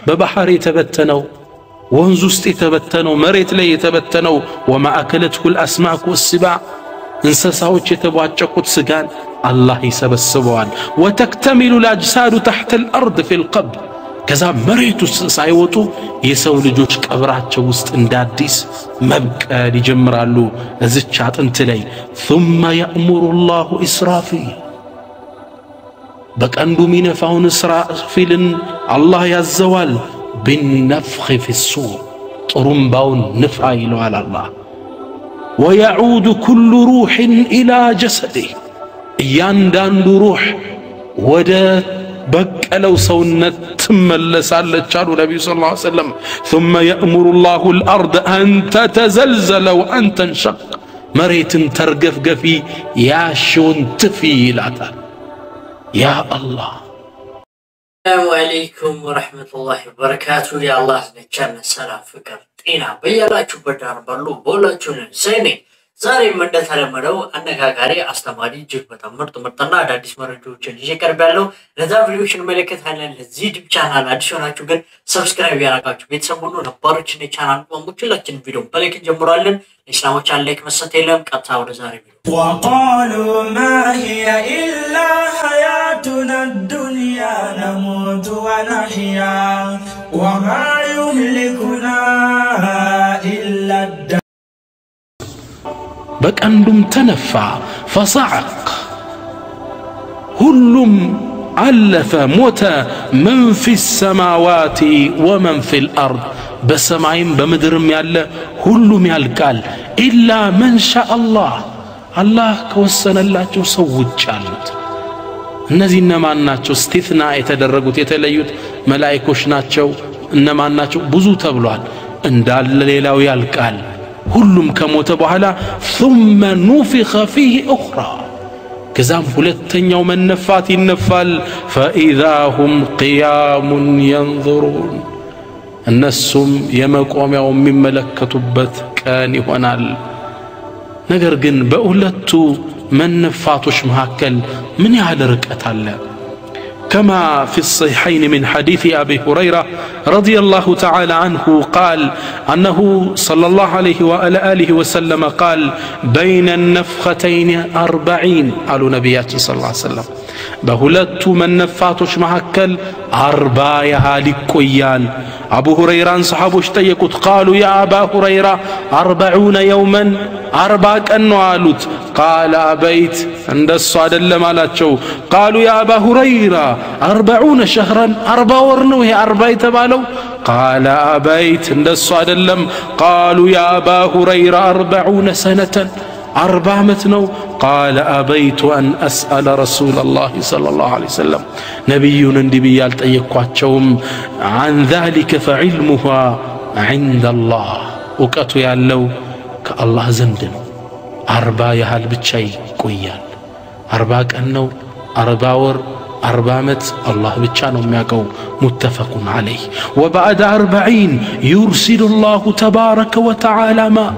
በባህር የተበተነው ወንዝ ውስጥ የተበተነው መሬት ላይ የተበተነው وما اكلته الاسماك والسباع እንስሳዎች የተቧጨቁት ስጋን አላህ ይሰበስበዋል وتكتمل الاجساد تحت الارض في القبر ከዛ መሬት ውስጥ ሳይወጡ የሰው ልጆች ቀብራቸው ውስጥ እንዳዲስ መብቀል ይጀምራሉ እዚች አጥንት ላይ ثم يأمر الله إسرافيل በቀንዱ ሚነፋውን እስራፊልን አላህ ያዘዋል بالنفخ في الصور طرمباون نفع ይለዋል አላህ ويعود كل روح إلى جسده እያንዳንዱ روح ወደ በቀለው ሰውነት ትመለሳለች አሉ ነብዩ ሰለላሁ ዐለይሂ ወሰለም ثم يأمر الله الأرض أن تتزلزل وأن تنشق መሬትን ተርገፍገፊ ያሽውን ትፊ ይላታል يا الله السلام عليكم ورحمة الله وبركاته يا الله نجعلنا السلام فكر طينا بيالاችሁ በዳር ባሉ ቦላችሁን ሰኔ ዛሬ እንደተለመደው አነጋጋሪ አስተማሪ ጅግ በጣም ምርጥና አዳዲስ መረጃዎችን ይዤ ቀርባለሁ ለዛ ቪዲዮሽን መለከታለን ለዚህ ዩቲዩብ ቻናል አዲስ ሆናችሁ ግን ሰብስክራይብ ያደርጋችሁ ቤተሰብ ሁሉ ነባሮችን ቻናል ቆምኩላችን ቪዲዮ በላይክ ጀምራለን እስላሞች አለክ መሰተለም ቀጣ ወደ ዛሬ ቪዲዮ وقالوا ما هي إلا حياتنا الدنيا نموت ونحيا وما يهلكنا إلا الدهر በቀንዱም ተነፋ فصعق ሁሉም አለፈ ሞተ من في السماوات ومن في الأرض በሰማይም በምድርም ያለ ሁሉም ያልቃል إلا من شاء الله አላህ ከወሰነላቸው ሰዎች አሉት እነዚህ እነማን ናቸው እስቲፍና የተደረጉት የተለዩት መላእክቶች ናቸው እነማን ናቸው ብዙ ተብሏል እንዳለ ሌላው ያልቃል ሁሉም ከሞተ በኋላ ثم نفخ فيه اخرى ከዛም ሁለተኛው መነፋት ይነፋል فاذا هم قيام ينظرون እነሱም የመቆሚያው የሚመለከቱበት ቀን ይሆናል ነገር ግን በሁለቱ መንፋቶች መካከል ምን ያህል ርቀት አለ كما في الصحيحين من حديث أبي هريرة رضي الله تعالى عنه قال أنه صلى الله عليه وآله وسلم قال بين النفختين 40 قالوا نبياتي صلى الله عليه وسلم بهلت من نفاتوش مهكل 40 يهالك قيال أبو هريرة صحابوش تيكوت قالوا يا أبا هريرة 40 يوما 40 كأنه قال أبيت عند الصعد اللمالاتشو قالوا يا أبا هريرة 40 شهرا 40 ورنوه 40 تبالو قال أبيت عند الصعد اللم قالوا يا أبا هريرة 40 سنة 40 متنو قال أبيت أن أسأل رسول الله صلى الله عليه وسلم نبينا نبيال تيقواتشوم عن ذلك فعلمها عند الله وكاتو يالو كالله زندن 40 يهال بتشي قيال 40 كأنه 40 ور 40 مت الله بتشانو مياقو متفق عليه وبعد 40 يرسل الله تبارك وتعالى ماء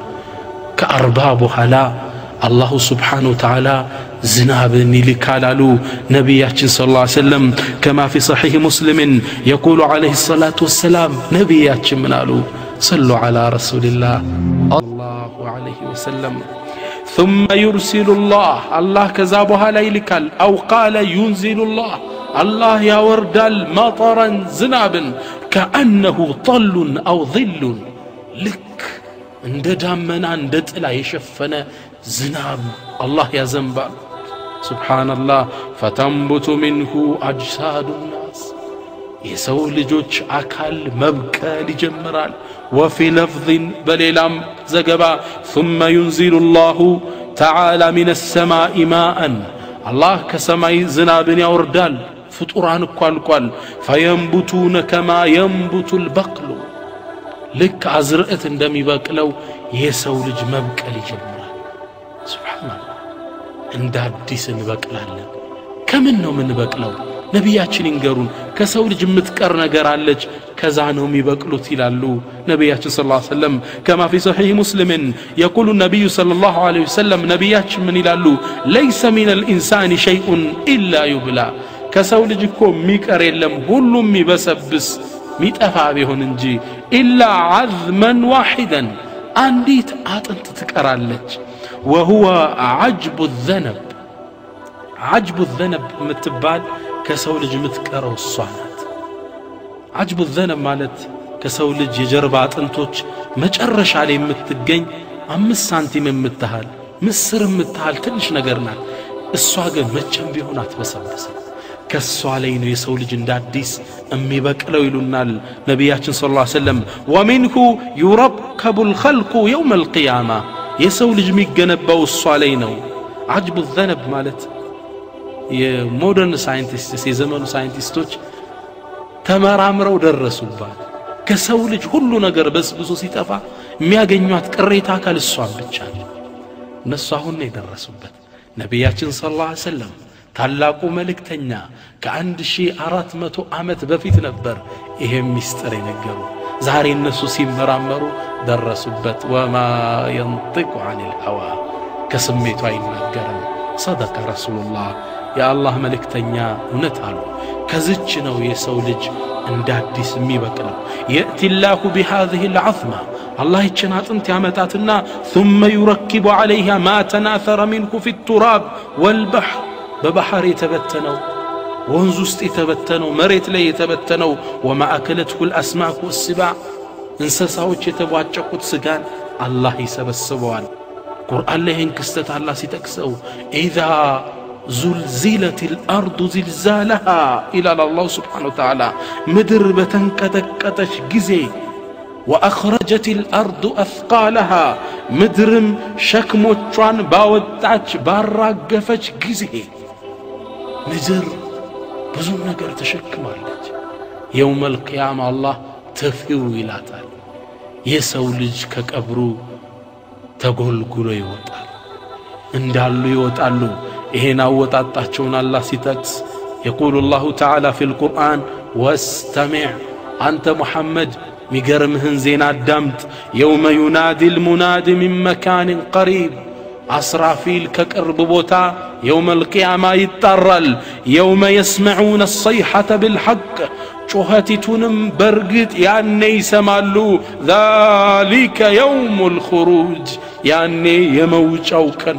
كأرباب هلا الله سبحانه وتعالى زناب نيلكالالو نبياتنا صلى الله عليه وسلم كما في صحيح مسلم يقول عليه الصلاة والسلام نبياتنا منالو صلوا على رسول الله الله عليه وسلم ثم يرسل الله كذابها ليلكال أو قال ينزل الله يا وردال مطرا زناب كأنه طل أو ظل لك عند دامنا عند طلا يشفنا زناب الله يا زنبال سبحان الله فتنبت منه أجساد الناس يسو لجوج أكل مبكال جمرال وفي لفظ بليلام زقبا ثم ينزل الله تعالى من السماء ماء الله كسماء زناب يوردال فطران قال فينبتون كما ينبت البقل لك عزرقت اندمي باقلو يسو لج مبكال جمرال سبحان الله عند حديث نبقلالن كمن ነው ምን በቅለው ነብያችን ይንገሩን ከሰው ልጅ ምትቀር ነገር አለች ከዛ ነው የሚበቅሉት ይላሉ ነብያችን ሰለላሁ ዐለይሂ ወሰለም كما في صحيح مسلم يقول النبي صلى الله عليه وسلم ነብያችን ምን ይላሉ ليس من الانسان شيء الا يبلى ከሰው ልጅ እኮ የሚቀር የለም ሁሉም ይበሰብስ ሚጠፋ ቢሆን እንጂ ኢላ عظما واحدا አንዲት አጥንት ትቀራለች وهو عجب الذنب عجب الذنب ምትባል ከሰው ልጅ ምትቀረው እሷ ናት عجب الذنب ማለት ከሰው ልጅ የጀርባ አጥንቶች መጨረሻ ላይ የምትገኝ 5 ሳንቲም የምትሃል ምስር የምትሃል ትንሽ ነገር ናት እሷ ግን መቼም ቢሆን አትበሰብስም ከሷ ላይ ነው የሰው ልጅ እንዳዲስ የሚበቅለው ይሉናል ነብያችን ሰለላሁ ዐለይሂ ወሰለም ومنه يركب الخلق يوم القيامه የሰው ልጅ የሚገነባው እሷ ላይ ነው عجب الذنب ማለት የሞደርን ሳይንቲስቶች የዘመኑ ሳይንቲስቶች ተመራምረው ደረሱባት ከሰው ልጅ ሁሉ ነገር በስብሶ ሲጠፋ የሚያገኙት ቅሬታ አካል እሷን ብቻ ነው እነሱ አሁን ነው የደረሱበት ነብያችን ሰለላሁ ዐለይሂ ወሰለም ታላቁ መልእክተኛ ከ1400 ዓመት በፊት ነበር ይሄም ሚስጥር የነገሩ ዛሬ እነሱ ሲመራመሩ ደረሱበት وما ينطق عن الهوى ከስሜቱ አይናገርም صدق رسول الله يا الله መልእክተኛ እውነት አሉ ከዚች ነው የሰው ልጅ እንዳዲስ የሚበቅለው ياتي الله بهذه العظمه الله ይችን አጥንት ያመጣትና ثم يركب عليها ما تناثر منه في التراب والبحر በባህር የተበተነው ወንዝ ውስጥ የተበተነው መሬት ላይ የተበተነው وما اكلته الاسماك والسباع እንስሳዎች የተቧጨቁት ስጋን አላህ ይሰበስበዋል ቁርአን ላይ ይህን ክስተት አላህ ሲጠቅሰው اذا زلزلت الارض زلزالها الى الله سبحانه وتعالى ምድር በተንቀጠቀጠች ጊዜ واخرجت الارض اثقالها ምድርም ሸክሞቿን ባወጣች ባራገፈች ጊዜ ምድር ብዙ ነገር ተሸክማለች يوم القيامه الله ተፊው ይላታል የሰው ልጅ ከቀብሩ ተጎልጉሎ ይወጣል እንዳሉ ይወጣሉ ይሄን አወጣጣቸውን አላህ ሲጠቅስ يقول الله تعالى في القرآن واستمع أنت محمد ميغرمهن زين الدمت يوم ينادي المناد من مكان قريب أسرافيل كقرب بوتا يوم القيامة يتطرل يوم يسمعون الصيحة بالحق شوهتتونم برقت يعني يسمالو ذلك يوم الخروج يعني يموج أو كن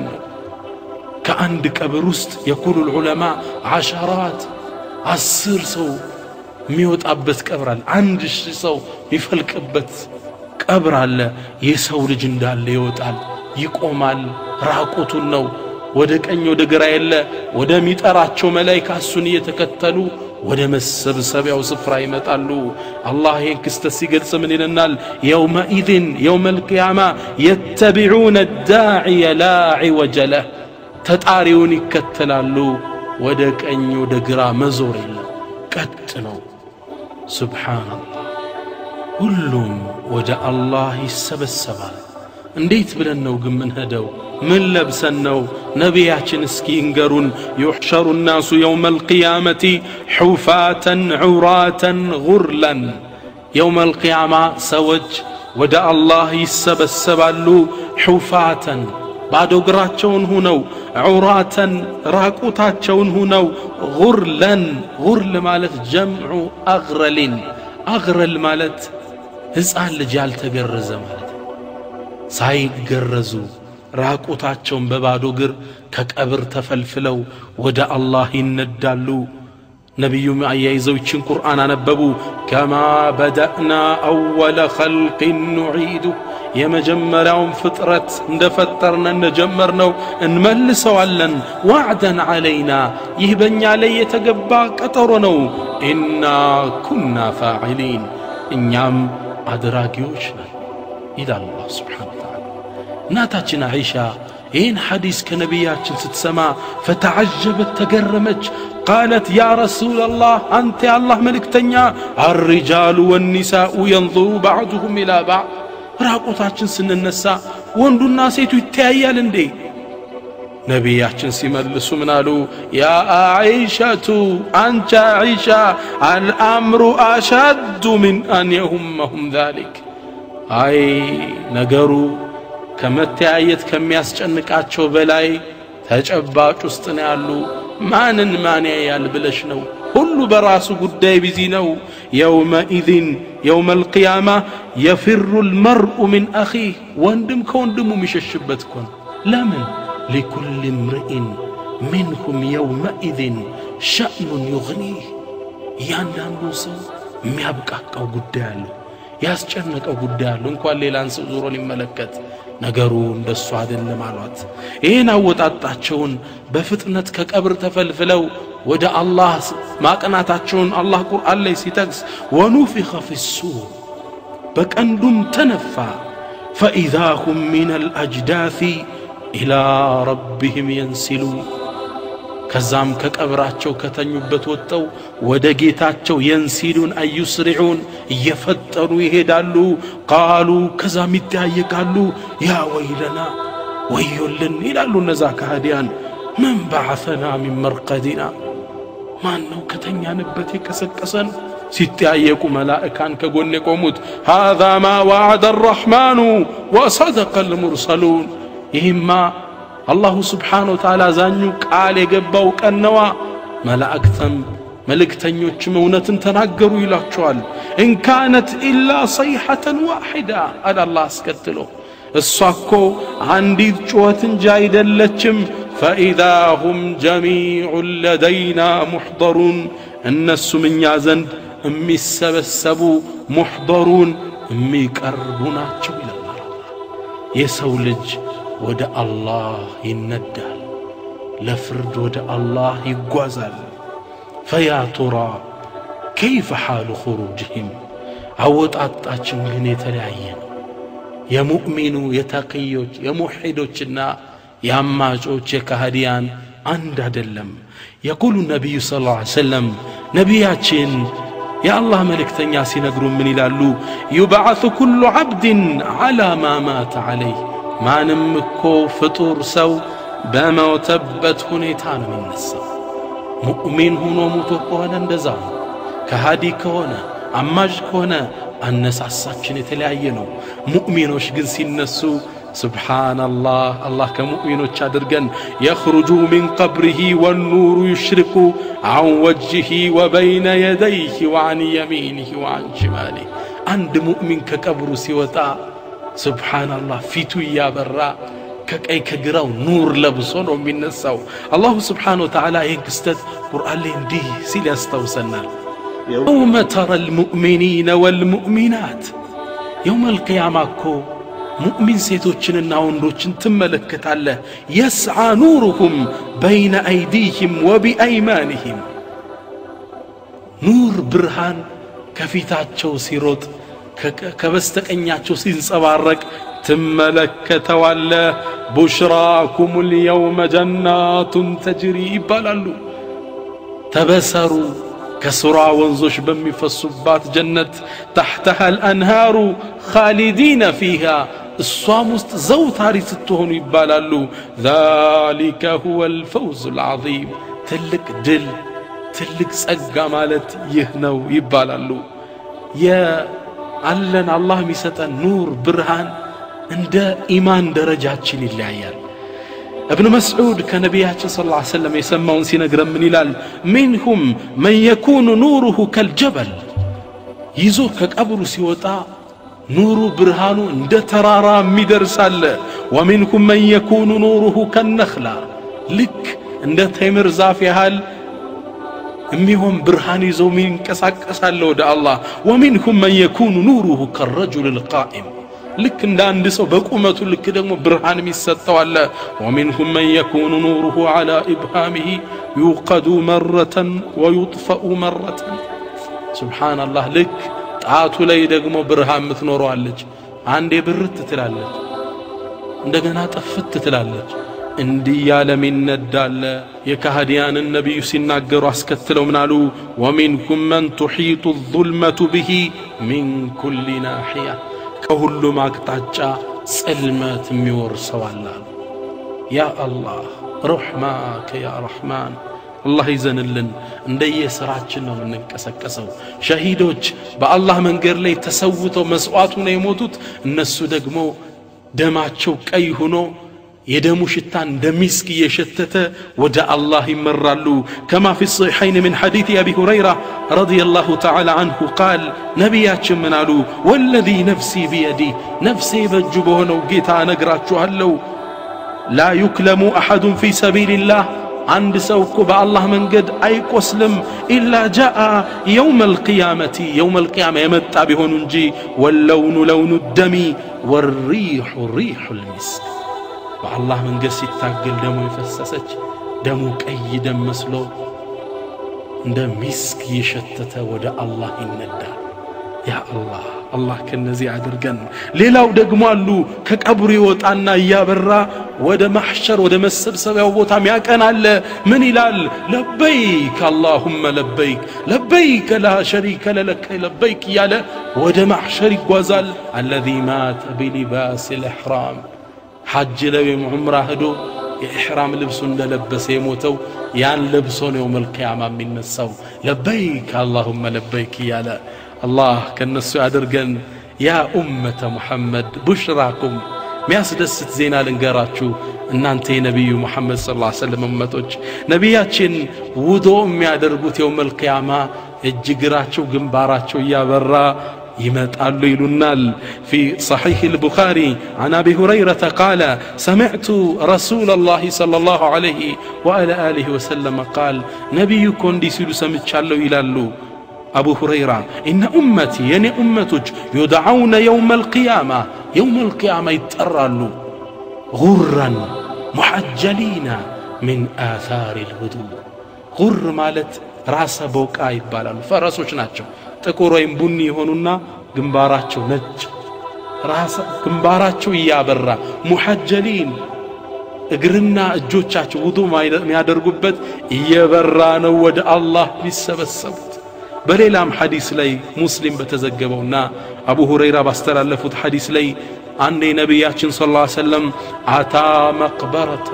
كأند كبرست يقول العلماء عشرات 10 سو ميوت أبت كبرال عند الشيسو يفلك أبت كبرال يسو لجندال ليوتال يقومال راقوتو النو ودك أن يودك رايلا ودميت أراتشو ملايكا السنية تكتلو ودم السبسبع وصفرا يمتالو الله ينكستسيقل سمنين النال يومئذ يوم القيامة يتبعون الداعي لا عوج له تتعريون يكتلالو ودك أن يودك را مزور الله كتنو سبحان الله كلهم وجاء الله يسبسبال انديت بلنو قمن هدو من لبسنو نبياتشن اسكينقرون يحشر الناس يوم القيامة حفاة عراة غرلا يوم القيامة سوج وجاء الله يسبسبالو حفاة بعد قراتشون هنو عراة راكوتاتشون هنو غرلا غرل مالت جمع أغرل أغرل مالت هزال لجال تقرز مالت سايد قرزو راكوتاتشون ببادو قر كقبر تفلفلو ودى الله يندالو نبي معيزو يتشن قرآن نببو كما بدأنا أول خلق نعيدو يمجمرهم فطرة اندفترنا نجمرنا انملسوا علن وعدا علينا يهبني علي يتقبع كترنو إنا كنا فاعلين إنيام أدراكيوشنا إلى الله سبحانه وتعالى ناتاتنا عيشة إن حديث كنبياتنا ستسمع فتعجبت تقرمج قالت يا رسول الله أنت يا الله ملك تنيا الرجال والنساء ينظر بعضهم إلى بعض راقوتاችን ስንነሳ ወንዱና ሴቱ ይተያያል እንዴ ነብያችን ሲመልሱ ምን አሉ ያ አይሻቱ አንቺ አይሻ الامر اشد من ان يهمهم ذلك አይ ነገሩ ከመተያየት ከሚያስጨንቃቸው በላይ ተጨባጭ ውስጥ ነው ያሉ ማንን ማን ያያል ብለሽ ነው ሁሉ በራሱ ጉዳይ ቢዚ ነው يومئذ يوم القيامة يفر المرء من أخيه ወንድም ከወንድሙ የሚሸሽበት ኮን ለምን لكل امرئ منهم يومئذ شأن يغنيه ያንዳንዱ ሰው የሚያብቃቃው ጉዳይ አለ ያስጨነቀው ጉዳይ አለ እንኳን ሌላን ሰው ዞሮ ሊመለከት ነገሩ እንደሱ አይደለም አሏት ይሄን አወጣጣቸውን በፍጥነት ከቀብር ተፈልፍለው ወደ አላህ ማቀናታቸውን አላህ ቁርአን ላይ ሲጠቅስ ወኑፊኸ ፊሱር በቀንዱም ተነፋ فإذا هم من الأجداث إلى ربهم ينسلون ከዛም ከቀብራቸው ከተኙበት ወጣው ወደ ጌታቸው ينسلون أي يسرعون እየፈጠሩ ይሄዳሉ قالوا ከዛም ይታየቃሉ يا ويلنا ወዮልን ይላሉ እነዛ ከሃዲያን من بعثنا من مرقدنا ማን ነው ከተኛንበት የቀሰቀሰን ሲታየቁ መላእካን ከጎን የቆሙት هذا ما وعد الرحمن وصدق المرسلون ይህማ الله سبحانه وتعالى ዛኙ ቃል የገባው ቀነዋ መላእክተም መልእክተኞችም እውነትን ተናገሩ ይላቸዋል ان كانت الا صيحه واحده على الله አስከትሎ እሷኮ አንዲት ጩኸት እንጂ አይደለችም فإذا هم جميع لدينا محضرون الناس من يعزند أمي السبسبو محضرون أمي كربوناتشو إلى الله يسولج ودى الله يندل لفرد ودى الله يقوزل فيا ترى كيف حال خروجهم عوض أطاچن من يتلعين يا مؤمن يتقيوج يا موحدوچنا ያማጮች የካህዲያን አንድ አይደለም يقول النبي صلى الله عليه وسلم ነቢያችን የአላህ መልእክተኛ ሲነግሩ ምን ይላሉ يبعث كل عبد على ما مات عليه ማንም እኮ ፍጡር ሰው በመውተበት ሁኔታ ነው የሚነሳው ሙእሚን ሆኖ ሞቶ ከሆነ እንደዛ ከሃዲ ከሆነ አማጅ ከሆነ አነሳሳችን የተለያየ ነው ሙእሚኖች ግን ሲነሱ سبحان الله الله كمؤمنوች አድርገን يخرج من قبره والنور يشرق عن وجهه وبين يديه وعن يمينه وعن شماله عند مؤمن كقبر ሲወጣ سبحان الله ፊቱ ያበራ ከቀይ ከግራው ኑር ለብሶ ነው የሚነሳው الله سبحانه وتعالى ይክስተት ቁርአን ላይ እንዲህ ሲል ያስተውሰናል يوم ترى المؤمنين والمؤمنات يوم القيامة كو مؤمن سيتوچننا وندوچن تملكتاله يسعى نورهم بين ايديهم وبايمانهم نور برهان كفيتاچو سيروط كبستقኛቸው ሲንጸባረቅ تملكتواله بشراكم اليوم جنات تجري ይባላሉ تبصروا كسرى وانزوش بمفصبات جنة تحتها الأنهار خالدين فيها الصامست زوتاري ستهون يبالالو ذلك هو الفوز العظيم تلك دل تلك سقا مالت يهنو يبالالو يا علن الله ميسطن نور برهان عند إيمان درجات لله ابن مسعود كنبياتنا صلى الله عليه وسلم يسمون سينغرم من إلال منهم من يكون نوره كالجبل يزور كقبر سيوطا نور برهانو عند ترارا ميدرسال ومنكم من يكون نوره كالنخلة لك عند تمر زاف يحال اميهم برهان يزو من كساكسال ودى الله ومنكم من يكون نوره كالرجل القائم لك عند سو بقومته لك دمو برهان ميسطوا አለ ومنهم من يكون نوره على ابهامه يوقد مرة ويطفأ مرة سبحان الله لك ጣቱ ላይ ደግሞ ብርሃን ምትኖረው አለች አንዴ ብርት ትላለች እንደገና ጠፍት ትላለች እንዲህ ያለም ይነዳል የካህዲያን ነብዩ ሲናገሩ አስከትለው ምናሉ ومنكم من تحيط الظلمة به من كل ناحية كهلم አቅጣጫ ጽልመት የሚወርሰው አለ ያ አላህ رحمك يا رحمن الله ይዘንልን እንደየስራችን ነው የምንቀሰቀሰው ሸሂዶች በአላህ መንገድ ላይ ተሰውተው መስዋዕቱ ነው የሞቱት እነሱ ደግሞ ደማቸው ቀይ ሆኖ يدم شتان دمسك يشتت ودع الله مرالو كما في الصحيحين من حديث أبي هريرة رضي الله تعالى عنه قال نبيات منالو والذي نفسي بيدي نفسي بجبهن وقيتا نقراتشو هلو لا يكلم أحد في سبيل الله عند سوكب الله من قد أي قسلم إلا جاء يوم القيامة يمتع بهن نجي واللون لون الدم والريح ريح المسك والله من قد ستاقل دمو يفسسج دمو كأي دم مسلو دم مسك يشتت ودى الله الندى يا الله كنزي عدرقن ليلاو دقمالو كقبري وطعنا يابرا ودا محشر ودا مسبسب يوبوتا مياكن على من إلال لبيك اللهم لبيك لا شريك لك لبيك يالا ودا محشر قوزال الذي مات بلباس الإحرام حج لبيم عمره هدو إحرام لبسون لبس يموتو يان لبسون يوم القيامة من السو لبيك اللهم لبيك يالا الله كنسو أدرقن يا أمة محمد بشراكم مياسدست زينا لنقراتشو ان انت نبي محمد صلى الله عليه وسلم امتوج نبياتشن وضوء ميادرقوت يوم القيامة اجقراتشو قنباراتشو يابرا يمتقالوا يلونال في صحيح البخاري عن أبي هريرة قال سمعت رسول الله صلى الله عليه وعلى آله وسلم قال نبيكم دي سيلو سمتشالو يلالو أبو هريرة إن أمتي يعني أمتك يدعون يوم القيامة يترالوا غرا محجلين من آثار الوضوء غر مالت راس بوكا يبالالو فرسوش ناتشو تكوروين بني هونونا جنباراتشو نج راس جنباراتشو يابرا محجلين اقرنا الجوتشاتشو وضوء ما يادرقبت يبرانا ود الله بيسبسبت بليلام حديث لي مسلم بتزقبونا أبو هريرة باستلالفوت حديث لي عن نبياتنا صلى الله عليه وسلم عطا مقبرة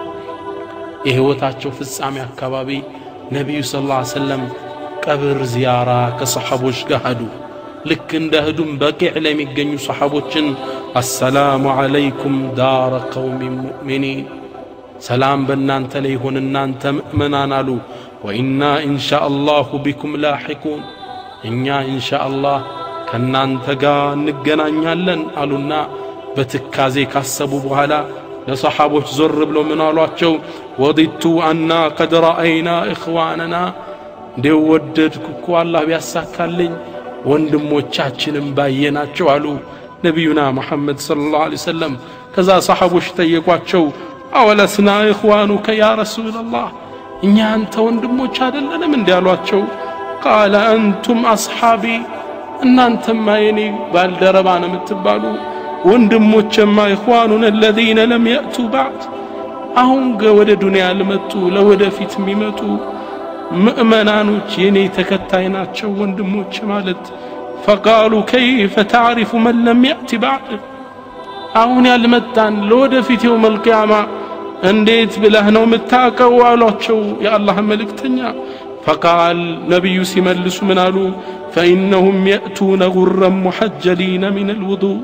إهوتاتشو في السامع كبابي نبي صلى الله عليه وسلم قبر زيارة كصحابوش قهدو لك اندهدون بقع لم يقنوا صحابوشن السلام عليكم دار قوم مؤمنين سلام بنان تليهن النان تمؤمنان له وإنا إن شاء الله بكم لاحقون إنا إن شاء الله كنان تقا نقنان يالن قالونا بتكازي كاسبوا بهلا لصحابوش زرب له من الله وضدت أننا قد رأينا إخواننا ديو وددكو الله بيساكالين وندمو تشاتشن باينا تشوالو نبينا محمد صلى الله عليه وسلم كذا صحابوش تيقواتشو أولسنا إخوانك يا رسول الله إني أنت وندمو تشادلنا من ديالواتشو قال أنتم أصحابي إن أنتم ما يني بالدربانا متبالو وندمو تشما إخواننا الذين لم يأتوا بعد أهونغ ود دنيا لمتو لود فيت ميمتو مؤمنانوች የኔ ተከታይ ናቸው ወንድሞች ማለት فقالوا كيف تعرف من لم يأتي بعد አሁን ያልመጣን ለወደፊት يوم القيامة እንዴት ብለህ ነው የምታውቀው አሏቸው የአላህ መልእክተኛ فقال نبي ሲመልሱ ምን አሉ فإنهم يأتون غرا محجلين من الوضوء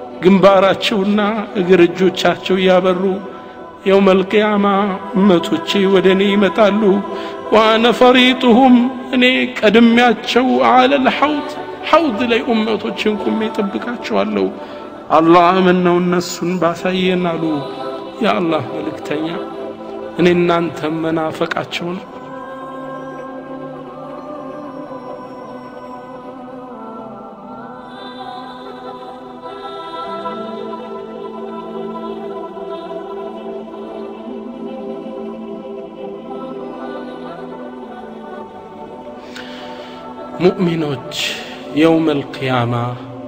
ግንባራቸውና እግር እጆቻቸው ያበሩ يوم القيامة أمتوچي ودني يمتالو وأنا فريطهم أني كدمياتشو على الحوض حوض لي أمتوچنكم يطبقاتشو اللو الله منو النسون باساينالو يا الله ملكتنيا أني نانتم منافقاتشون مؤمنوች يوم القيامة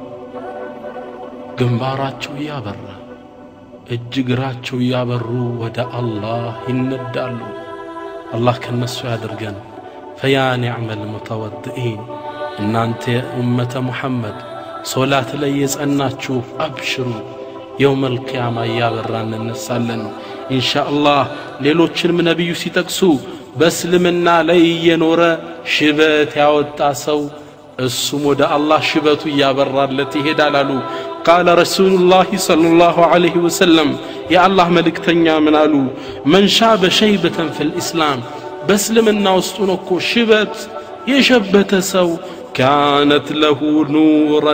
ግንባራቸው ያበራ እጅግራቸው ያበሩ ወደ አላህ ይነዳሉ አላህ ከነሱ ያድርገን فيا نعم المتوضئين እናንተ ኡመተ ሙሐመድ ሶላት ላይ የጸናችሁ አብሽሩ يوم القيامة ያበራን እንነሳለን إن شاء الله ሌሎችንም ነብዩ ሲጠቅሱ በእስልምና ላይ የኖረ ሽበት ያወጣ ሰው እሱም ወደ አላህ ሽበቱ ያበራለት ይሄዳል አሉ قال رسول الله صلى الله عليه وسلم يا الله ملكتنيا من قالوا من شاب شيبة في الإسلام بسلمنا وسطنكو شبت يشبت سو كانت له نورا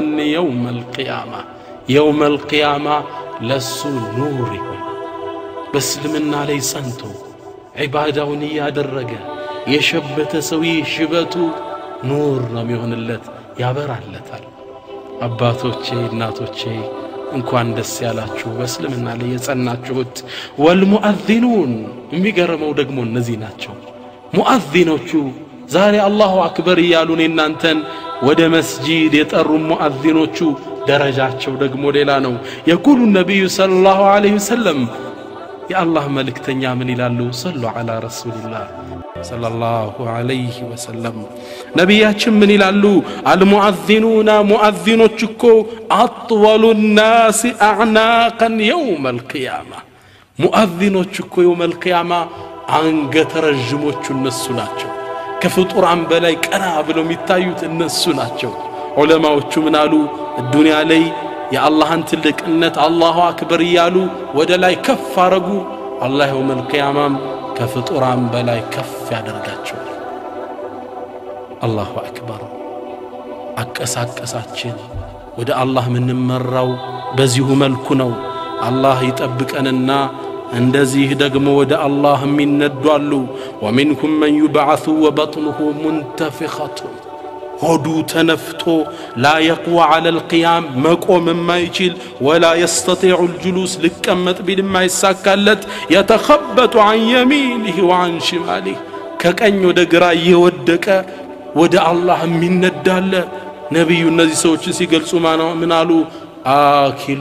يوم القيامة لسو نوره بسلمنا لي سنتو عباده نيا درجة يشبت سوي شبتو نور نميون اللت يا برالتال አባቶቼ እናቶቼ እንኳን ደስ ያላችሁ በእስልምና ላይ የጸናችሁት ወልሙአዚኑን የሚገርመው ደግሞ እነዚህ ናቸው ሙአዚኖቹ ዛሬ አላሁ አክበር ይያሉን እናንተን ወደ መስጂድ የጠሩ ሙአዚኖቹ ደረጃቸው ደግሞ ሌላ ነው يقول النبي صلى الله عليه وسلم يا الله ملكتኛ ምን ይላሉ صلوا على رسول الله صلى الله عليه وسلم ነብያችን ምን ይላሉ المؤذنون مؤذنوች እኮ اطول الناس اعناقا يوم القيامه مؤذنوች እኮ يوم القيامه አንገተ ረጅሞቹ እነሱ ናቸው ከፍጡራን በላይ ቀና ብለው የሚታዩት እነሱ ናቸው ዑለማዎቹ ምን አሉ ዱንያ ላይ የአላህን ትልቅነት አላሁ አክበር ይያሉ ወደ ላይ ከፍ አረጉ አላህ يوم القيامه ከፍጡራን በላይ ከፍ ያደርጋቸው አላሁ አክበር አቀሳቀሳችን ወደ አላህ ምንመራው በዚሁ መልኩ ነው አላህ ይጠብቀንና እንደዚህ ደግሞ ወደ አላህ የሚነዷሉ ومنكم من يبعث وبطنه منتفخة ሆዱ ተነፍቶ لا يقوى على القيام መቆም የማይችል ولا يستطيع الجلوس لቀመጥ ቢልም አይሳካለት يتخبط عن يمينه وعن شماله ከቀኝ ወደ ግራ እየወደቀ ወደ አላህ የሚነዳለ ነብዩ እነዚህ ሰዎች ሲገልጹ ምን አሉ አኪሉ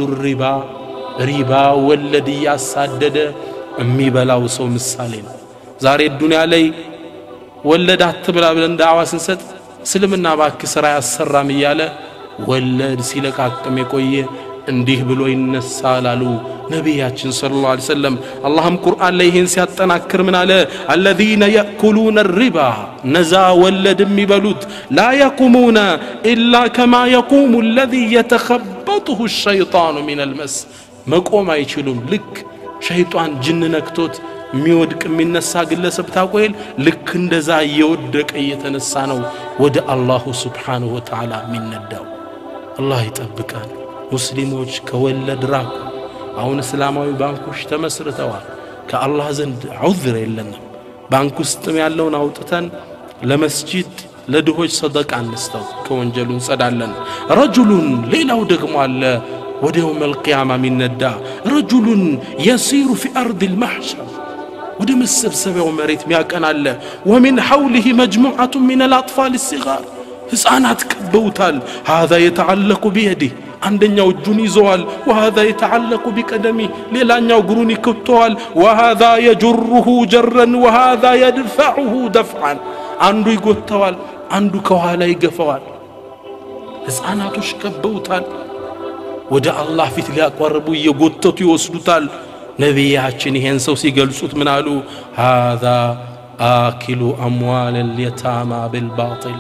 ሪባ ወለድ ያሳደደ የሚበላው ሰው ምሳሌ ነው ዛሬ ዱንያ ላይ ወለድ አትብላ ብለን ዳዋ ስንሰጥ እስልምና ባክ ስራ ያሰራም ይያለ ወለድ ሲለቃቅም የቆየ እንዲህ ብሎ ይነሳል አሉ ነብያችን ሰለላሁ ዐለይሂ ወሰለም አላህም ቁርአን ላይ ይሄን ሲያጠናክር ምን አለ الذين يأكلون الربا نزا ولد የሚበሉት لا يقومون إلا كما يقوم الذي يتخبطه الشيطان من المس መቆም አይችሉም ልክ ሸይጣን ጅን ነክቶት ሚወድቅ የሚነሳ ግለሰብ ታቆይል ልክ እንደዛ እየወደቀ እየተነሳ ነው ወደ አላሁ ሱብሓነሁ ወተዓላ የሚነዳው አላህ ይጠብቃል ሙስሊሞች ከወለድ ራቁ አሁን እስላማዊ ባንኮች ተመስርተዋል ከአላህ ዘንድ ዑዝር የለንም ባንክ ውስጥም ያለውን አውጥተን ለመስጂድ ለድሆች ሰደቃ እንስተው ከወንጀሉ እንጸዳለን ረጁሉን ሌላው ደግሞ አለ ወደ يوم القيامه የሚነዳ ረጁሉን يسير في ارض المحشر ወደ መሰብሰቢያው መሬት ሚያቀናለ ومن حوله مجموعه من الاطفال الصغار ህፃናት ከበውታል هذا يتعلق بيده አንደኛው እጁን ይዘዋል وهذا يتعلق بقدمه ሌላኛው እግሩን ይከተዋል وهذا يجره جرا وهذا يدفعه دفعا አንዱ ይጎተዋል አንዱ ከኋላ ይገፋዋል ህፃናቶች ከበውታል ወደ አላህ ፊት ሊያቀርቡ እየጎተቱ ይወስዱታል ነብያችን ይሄን ሰው ሲገልጹት ምን አሉ هذا آكل أموال اليتامى بالباطل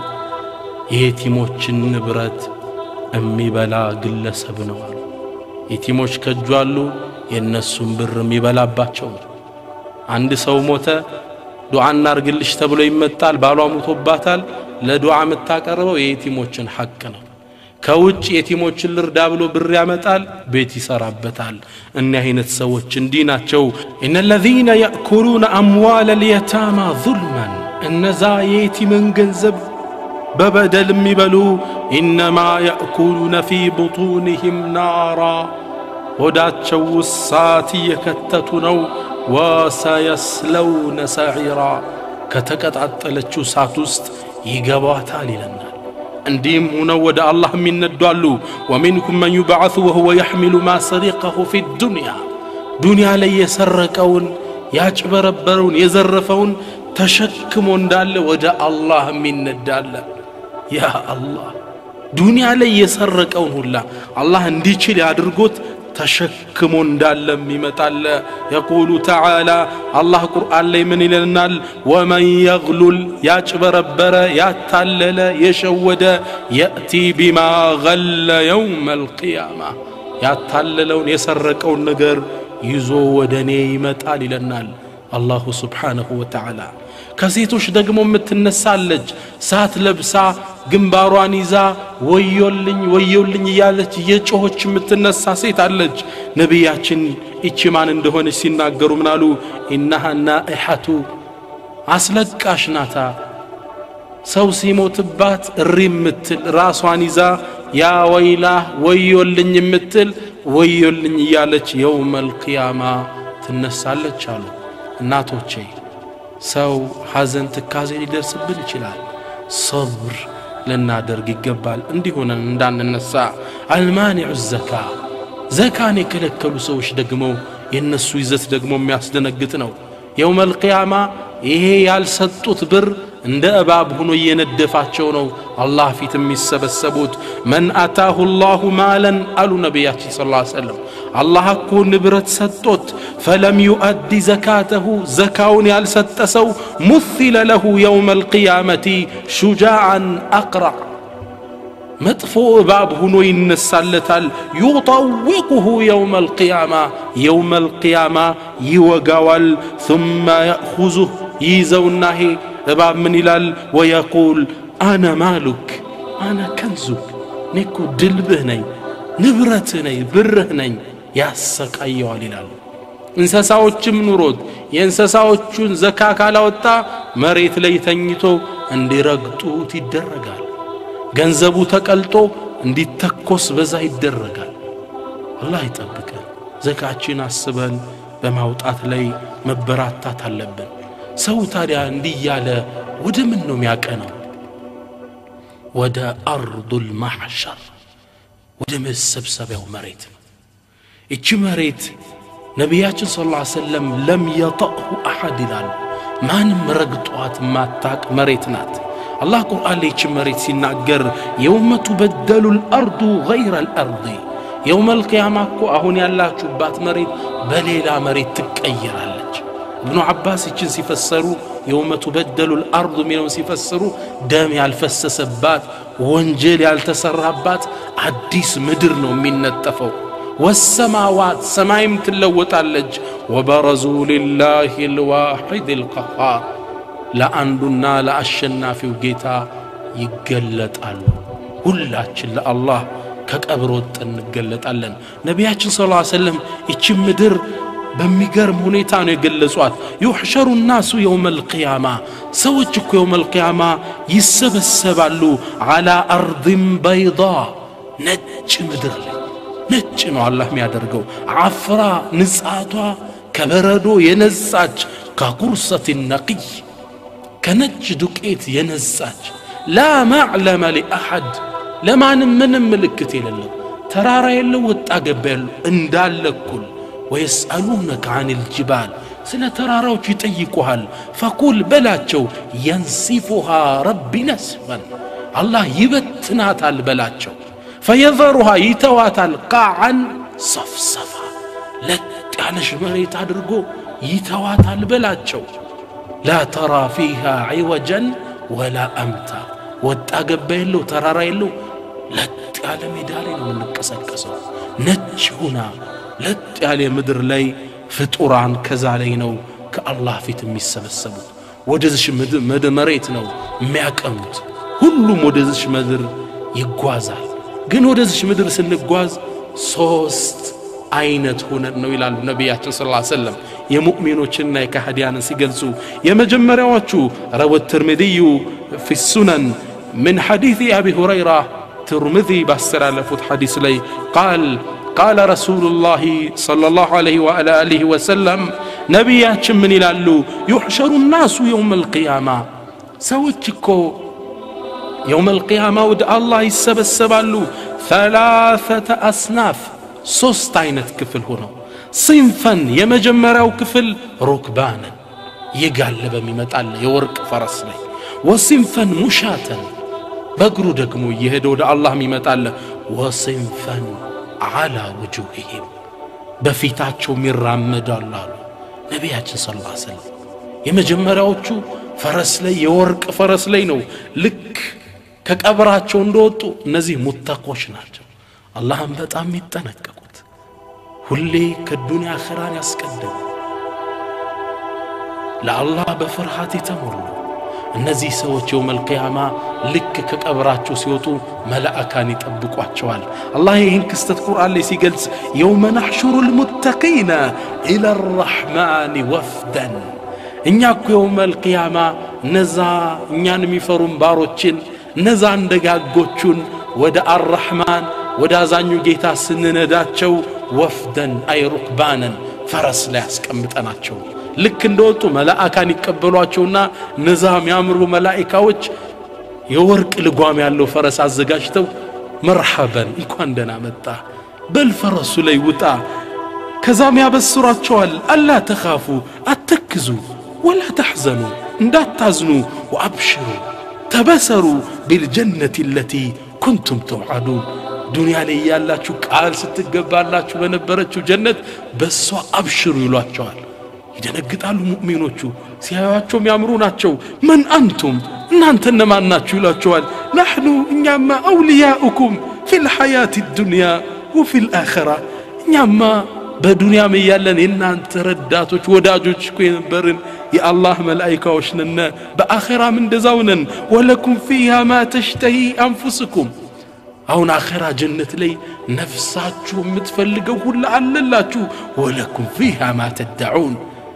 የቲሞችን ንብረት የሚበላ ግለሰብ ነው አሉ የቲሞች ከጇሉ የነሱን ብር የሚበላባቸው አንድ ሰው ሞተ ዱዓ እናርግልሽ ተብሎ ይመጣል ባሏ ሞቶባታል ለዱዓ መታቀርበው የቲሞችን ሐቅ ነው ከውጭ የቲሞችን ልርዳ ብሎ ብር ያመጣል ቤት ይሰራበታል እኛ አይነት ሰዎች እንዲናቸው ان الذين ياكلون اموال اليتامى ظلما እነዛ የቲምን ገንዘብ በበደል የሚበሉ انما ياكلون في بطونهم نارا ሆዳቸው ውሳት የከተቱ ነው وسيصلون سعيرا ከተቀጣጠለችው ሳት ውስጥ ይገባታል ይለናል እንዲም ሆነው ወደ አላህ የሚነዷሉ ومنكم من يبعث وهو يحمل ما سرقه في الدنيا ዱንያ ላይ የሰረቀውን ያጭበረበረውን የዘረፈውን ተሸክሞ እንዳለ ወደ አላህ የሚነዳለ ያ አላህ ዱንያ ላይ የሰረቀውን ሁላ አላህ እንዲችል ያድርጎት ተሸክሞ እንዳለ የሚመጣለ يقول تعالى الله قرآن ላይ ምን ይለናል ومن يغلل ያጭበረበረ ያታለለ የሸወደ يأتي بما غل يوم القيامة ያታለለውን የሰረቀውን ነገር ይዞ ወደኔ ይመጣል ይለናል አላሁ ሱብሓነሁ ወተዓላ ከሴቶች ደግሞ የምትነሳለች ሳት ለብሳ ግንባሯን ይዛ ወዮልኝ ወዮልኝ ያለች የጮሆች የምትነሳ ሴት አለች ነብያችን እቺ ማን እንደሆነች ሲናገሩ ምናሉ ኢነሃ ናኢሐቱ አስለቃሽ ናታ ሰው ሲሞትባት ሪምትል ራሷን ይዛ ያ ወይላ ወዮልኝ የምትል ወዮልኝ ያለች የውመል ቂያማ ትነሳለች አሉ እናቶቼ ሰው ሐዘን ትካዜ ሊደርስብን ይችላል صبر ልናደርግ ይገባል እንዲሆነን እንዳንነሳ አልማኒዑ ዘካ ዘካን የከለከሉ ሰዎች ደግሞ የነሱ ይዘት ደግሞ የሚያስደነግጥ ነው የውመል ቂያማ ይሄ ያልሰጡት ብር እንደ እባብ ሆኖ እየነደፋቸው ነው አላህ ፊት የሚሰበሰቡት መን አታሁ አላሁ ማለን አሉ ነብያችን ሰለላሁ ዐለይሂ ወሰለም አላህ እኮ ንብረት ሰጥቶት فلم يؤدي زكاته زكاውን ያልሰጠሰው مثل له يوم القيامه شجاعا اقرع መጥፎ እባብ ሆኖ ይነሳለታል يطوقه يوم القيامه ይወጋዋል ثم ياخذه ይዘውናሂ እባብ ምን ይላል ويقول انا مالك انا كنزك ንኩ ድልብህ ነኝ ንብረትህ ነኝ ብርህ ነኝ ያሰቃየዋል ይላል እንሰሳዎችም ኑሮት የእንሰሳዎቹን ዘካ ካላወጣ መሬት ላይ ተኝቶ እንዲረግጡት ይደረጋል ገንዘቡ ተቀልጦ እንዲተኮስ በዛ ይደረጋል አላህ ይጠብቀን ዘካችን አስበን በማውጣት ላይ መበራታት አለብን ሰው ታዲያ እንዲያለ ወደ ምን ነው የሚያቀነው ወደ አርዱል ማህሸር ወደ መሰብሰቢያው መሬት እቺ መሬት ነብያችን ሰለላሁ ዐለይሂ ወሰለም ለም يطأه احد ይላሉ ማንም ረግጧት ማታቅ መሬት ናት አላህ ቁርአን ላይ እቺ መሬት ሲናገር يوم تبدل الارض غير الارض يوم القيامه እኮ አሁን ያላችሁባት መሬት በሌላ መሬት ትቀየራለች ابن عباس እቺን ሲፈሰሩ يوم تبدل الارض ሚለው ሲፈሰሩ ደም ያልፈሰሰባት ወንጀል ያልተሰራባት አዲስ ምድር ነው የሚነጠፈው والسماوات سمايم تلوطالج وبرزوا لله الواحد القهار لا عندنا لا اشنافيو ጌታ ይገለጣሉ ሁላችን ለአላህ ከቀብሮት እንገለጣለን ነብያችን ሰለላሁ ዐለይሂ ወሰለም እቺ ምድር በሚገርም ሁኔታ ነው የገለጿት يحشر الناس يوم القيامه ሰዎች እኮ يوم القيامه ይሰበሰባሉ على ارض بيضاء ነጭ ምድር ነጭ ነው አላህ የሚያደርገው አፍራ ንጻቷ ከበረዶ የነጻች ከቁርሰት ነቅይ ከነጭ ዱቄት የነጻች لا معلم لاحد ለማንም ምንም ምልክት የሌለው ተራራ የለው ወጣ ገባ የለው እንዳለኩል ويسالونك عن الجبال سنة تراروች ይጠይቁሃል فقل በላቸው ينسفها ربي نسفا الله ይበትናታል በላቸው فيذرها يتواتل قاعا صفصفا لتعنش مريت አድርጎ يتواتل በላቸው لا ترى فيها عوجا ولا امتا ወጣ ገባ የለው ተራራ የለው ለጥ ያለ ሜዳ ላይ ነው የምንቀሰቀሰው ነጭ ሆና ለጥ ያለ ምድር ላይ ፍጡራን ከዛ ላይ ነው ከአላህ ፊት የሚሰበሰቡት ወደዚህ ምድር መሬት ነው የሚያቀኑት ሁሉም ወደዚህ ምድር ይጓዛል ግን ወደዚህ ምድር ስንጓዝ ሶስት አይነት ሆነን ነው ይላሉ ነብያችን ሰለላሁ ዐለይሂ ወሰለም የሙእሚኖችና የካህዲያንን ሲገልጹ የመጀመሪያዎቹ روى الترمذي في السنن من حديث ابي هريره ترمذي باستلفت حديث لي قال رسول الله صلى الله عليه وعلى اله وسلم نبياتችን ምን ይላሉ يحشر الناس يوم القيامه ሰዎችኮ يوم القيامه ود الله يسبسبالو ثلاثه اصناف ሶስት አይነት ክፍል ሆነው صنفا የመጀመሪያው ክፍል ሩክባን ይጋለበ የሚመጣል የወርቅ ፈረስ ላይ وصنفا مشاة በእግሩ ደግሞ ይሄደ ወደ አላህ የሚመጣል وصنفا على وجوههم በፊታቸው ይራመዳሉ ነብያችን ሰለላሁ ዐለይሂ ወሰለም የመጀመሪያዎቹ ፈረስ ላይ የወርቅ ፈረስ ላይ ነው ልክ ከቀብራቸው እንደወጡ እነዚህ ሙተቆች ናቸው አላህን በጣም ይጠነቀቁት ሁሌ ከዱንያ አኺራን ያስቀደሙ ለአላህ በፍርሃት የተሞሉ እነዚህ ሰዎች የውመል ቂያማ ልክ ከቀብራቸው ሲወጡ መላእካን ይጠብቋቸዋል አላህ ይህን ክስተት ቁርአን ላይ ሲገልጽ የውመ ነሕሹሩል ሙተቂና ኢላ الرحمن ወፍደን እኛ እኮ የውመል ቂያማ ነዛ እኛን የሚፈሩን ባሮችን ነዛ እንደጋጎቹን ወደ አርራህማን ወደ አዛኙ ጌታ ስንነዳቸው ወፍደን አይ ሩክባነን ፈረስ ላይ ያስቀምጠናቸው ልክ እንደወጡ መላእካን ይቀበሏቸውና ነዛም ያምሩ መላእካዎች የወርቅ ልጓም ያለው ፈረስ አዘጋጅተው መርሐበን እንኳን ደህና መጣ በልፈረሱ ላይ ውጣ ከዛም ያበስሯቸዋል አላ ተኻፉ አትክዙ ወላ ተሕዘኑ እንዳታዝኑ ወአብሽሩ ተበሰሩ بالجنة التي كنتم توعدون ዱንያ ላይ ያላችሁ ቃል ስትገባላችሁ በነበረችው ጀነት በሷ አብሽሩ ይሏቸዋል ይደነግጣሉ ሙእሚኖቹ ሲያዩአቸው የሚያምሩ ናቸው من أنتم እናንተ እነማን ናችሁ ይሏቸዋል نحن እኛማ أولياؤكم في الحياة الدنيا وفي الآخرة እኛማ በዱንያም ያለን እናንተ ረዳቶች ወዳጆች እኮ የነበርን የአላህ መላእክቶች ነን በአኺራም እንደዛው ነን ولكم فيها ما تشتهي أنفسكم አሁን አኺራ ጀነት ላይ ነፍሳችሁ የምትፈልገው ሁሉ አለላችሁ ولكم فيها ما تدعون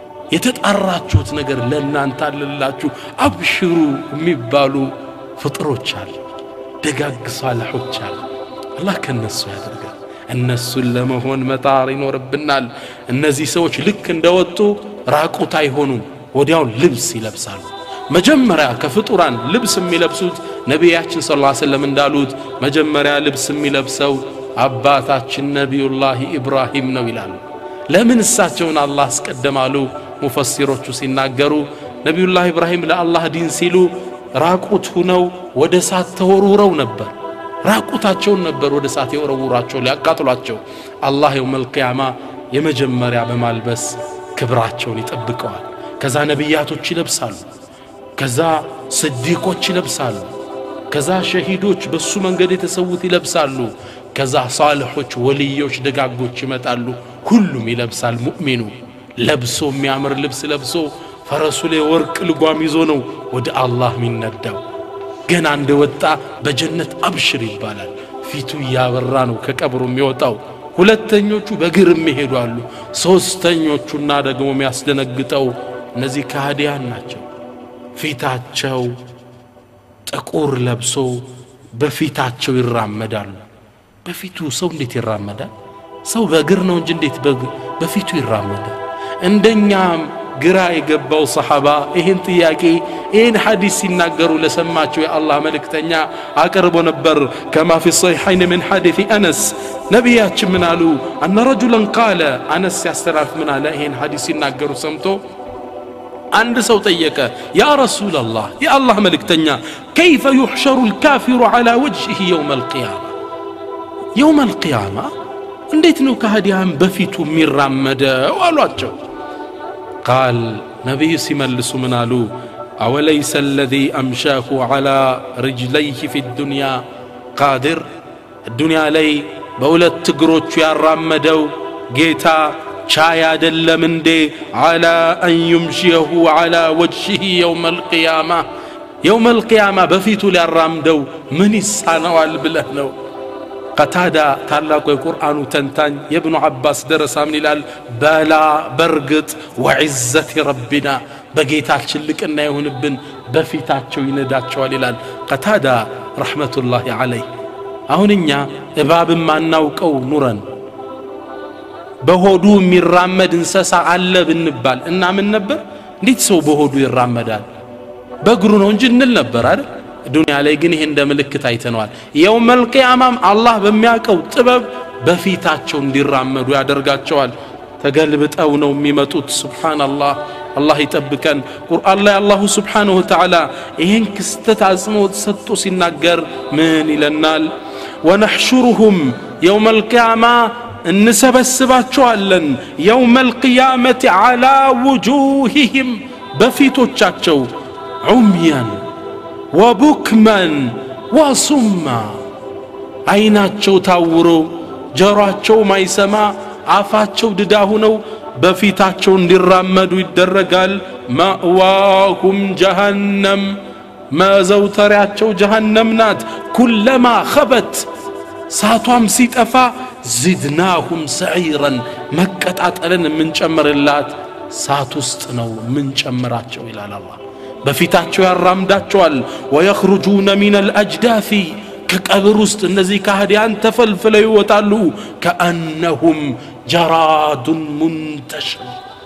የተጣራችሁት ነገር ለእናንተ አለላችሁ አብሽሩ የሚባሉ ፍጥሮች አሉ ደጋግ ሷሊሖች አሉ አላህ ከነሱ ያደርጋል እነሱን ለመሆን መጣር ይኖርብናል እነዚህ ሰዎች ልክ እንደወጡ ራቁት አይሆኑም ወዲያው ልብስ ይለብሳሉ መጀመሪያ ከፍጡራን ልብስ የሚለብሱት ነቢያችን ሰለላሁ ዐለይሂ ወሰለም እንዳሉት መጀመሪያ ልብስ የሚለብሰው አባታችን ነብዩላህ ኢብራሂም ነው ይላሉ ለምን እሳቸውን አላህ አስቀደማሉ ሙፈሲሮቹ ሲናገሩ ነብዩላህ ኢብራሂም ለአላህ ዲን ሲሉ ራቁት ሆነው ወደ ሳት ተወርውረው ነበር ራቁታቸውን ነበር ወደ ሳት የወረውራቸው ሊያቃጥሏቸው አላህ የውመል ቂያማ የመጀመሪያ በማልበስ ክብራቸውን ይጠብቀዋል ከዛ ነብያቶች ይለብሳሉ ከዛ ስዲቆች ይለብሳሉ ከዛ ሸሂዶች በሱ መንገድ የተሰውት ይለብሳሉ ከዛ ሷሊሖች ወልዮች ደጋጎች ይመጣሉ ሁሉም ይለብሳል ሙእሚኑ ለብሶ የሚያምር ልብስ ለብሶ ፈረሱ ላይ ወርቅ ልጓም ይዞ ነው ወደ አላህ የሚነዳው ገና እንደወጣ በጀነት አብሽር ይባላል ፊቱ ያበራ ነው ከቀብሩ የሚወጣው ሁለተኞቹ በግር የሚሄዱ አሉ ሶስተኞቹና ደግሞ የሚያስደነግጠው እነዚህ ካህዲያን ናቸው ፊታቸው ጥቁር ለብሶ በፊታቸው ይራመዳሉ በፊቱ ሰው እንዴት ይራመዳል ሰው በእግር ነው እንጂ እንዴት በፊቱ ይራመዳል እንደኛም ግራ የገባው ሰሃባ ይሄን ጥያቄ ይሄን ሐዲስ ሲናገሩ ለሰማቸው የአላህ መልእክተኛ አቀርቦ ነበር كما في الصحيحين من حديث أنس ነብያችን ምን አሉ أن رجلا قال أنس ያስተላልፍ ምን አለ ይሄን ሐዲስ ሲናገሩ ሰምቶ عند سو طيق يا رسول الله يا الله ملكتنيا كيف يحشر الكافر على وجهه يوم القيامة يوم القيامة انديت نو كهديان بفيتو ميرامده والواتشو قال نبي سيملسو منالو أوليس الذي أمشاه على رجليه في الدنيا قادر الدنيا لي بولت تقروتش يرامدو جيتا شاي دلم دي على أن يمشيه على وجهه يوم القيامة بفيتو للرامدو من السنة والبلهنو قتادة تعلق القرآن تنتان ابن عباس درس من الال بلا برقت وعزة ربنا بقيتات شلك أنه يهنبن بفيتات شو يندات شو الال قتادة رحمة الله عليه أهنيا إباب ما نوكو نورا بهودو ميرامد انساسا على بالنبال إنا من نبر نيت سو بهودو يرامدال بقرون هنجن النبر الدنيا عليقين هند ملكة ايتنوال يوم القيامة الله بمياكو تبب بفيتاتشو ندير رامدو يادرقات شوال تقلبت أو نوم ميمتوت سبحان الله الله يتبكن قرآن الله سبحانه وتعالى إهن كستتعزمو تستو سنقر من إلى النال ونحشرهم يوم القيامة እንሰበስባቸዋለን يوم القيامة على وجوههم በፊቶቻቸው عميا وبكما وصما አይናቸው ታውሮ ጆሮአቸው ማይሰማ አፋቸው ድዳ ሆነው በፊታቸው እንዲራመዱ ይደረጋል ማዋሁም ጀሃነም መዘውተሪያቸው ጀሃነም ናት ኩለማ ኸበት ሳቷም ሲጠፋ زدناهم سعيرا መቀጣጠልን ምን ጨምርላት ሳት ውስጥ ነው ምን ጨምራቸው ይላል አላህ በፊታቸው ያራምዳቸዋል ويخرجون من الاجداث ከቀብር ውስጥ እነዚህ ካህዲያን ተፈልፍለው ይወጣሉ كأنهم جراد منتشر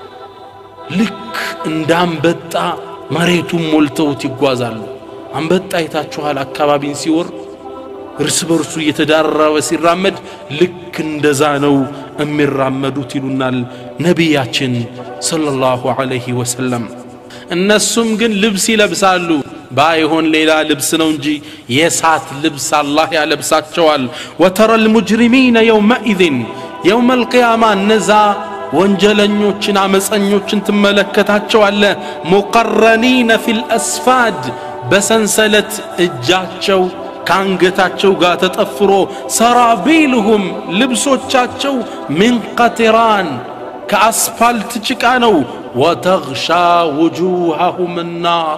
ልክ እንዳንበጣ መሬቱን ሞልተውት ይጓዛሉ አንበጣ አይታችኋል አካባቢን ሲወር እርስ በርሱ እየተዳረረ ሲራመድ ልክ እንደዛ ነው የሚራመዱት ይሉናል ነብያችን ሰለላሁ ዐለይሂ ወሰለም እነሱም ግን ልብስ ይለብሳሉ ባይሆን ሌላ ልብስ ነው እንጂ የሳት ልብስ አላህ ያለብሳቸዋል وترى المجرمين يومئذ يوم القيامه ነዛ ወንጀለኞችን አመፀኞችን ተመለከታቸዋል ሙቀረኒን في الاسفاد በሰንሰለት እጃቸው ካንገታቸው ጋር ተጠፍሮ ሰራቢልሁም ልብሶቻቸው من قطران ከአስፋልት ጭቃ ነው وتغشى وجوههم النار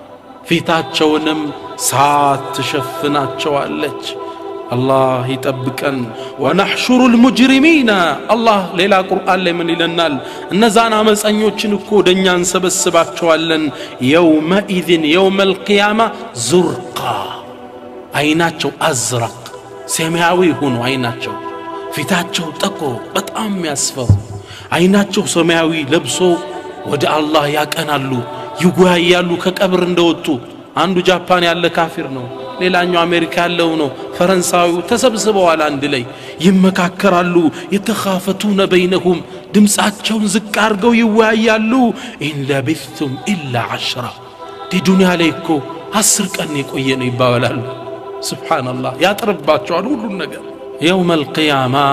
ፊታቸውንም ሳት ተሸፍናቸዋለች الله يطبقن ونحشر المجرمين الله ሌላ ቁርአን ላይ ምን ይለናል እነዛን አመፀኞችን እኮ ወደኛ እንሰበስባቸዋለን يومئذ يوم القيامه زرقا አይናቸው አዝራቅ ሰማያዊ ሆኖ አይናቸው ፊታቸው ጠቆሮ በጣም ያስፈሩ አይናቸው ሰማያዊ ለብሶ ወደ አላህ ያቀናሉ ይጓያሉ ከቀብር እንደወጡ አንዱ ጃፓን ያለ ካፊር ነው ሌላኛው አሜሪካ ያለው ነው ፈረንሳዊው ተሰብስበዋል አንድ ላይ ይመካከራሉ የተኻፈቱነ በይነሁም ድምጻቸውን ዝቅ አርገው ይዋያሉ ኢን ለብቱም ኢላ 10 ዱንያ ላይ እኮ 10 ቀን የቆየ ነው ይባላሉ ሱብሃንአላህ ያጥርባቸዋል ሁሉ ነገር يوم القيامه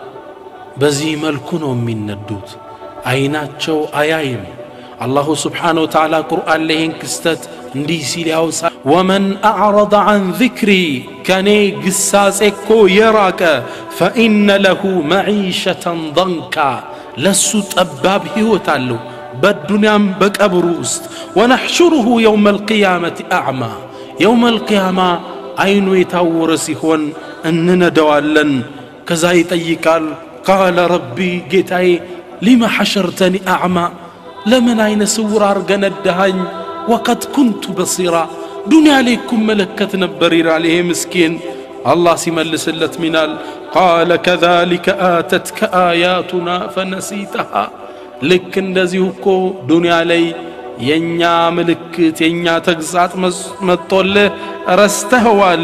በዚህ መልኩ ነው የሚነዱት አይናቸው አያይም الله سبحانه وتعالى قرآن لهن كستت اندي سيلي اوسا ومن اعرض عن ذكري كاني قساس اكو يراك فإن له معيشة ضنكا لسو تأباب هيوتالو بالدنيا بكابروست ونحشره يوم القيامة أعمى يوم القيامة عين يتاور سيخون أننا دوالن كذا يتيقال قال ربي جيتاي لما حشرتني أعمى لمن عين سورار قندهن وقد كنت بصيرا دنيا عليكم ملكة نبرير عليه مسكين الله سيملس اللت منال قال كذلك آتتك آياتنا فنسيتها لكن دزيوكو دنيا علي ينيا ملكت ينيا تقزات مطول رستهوال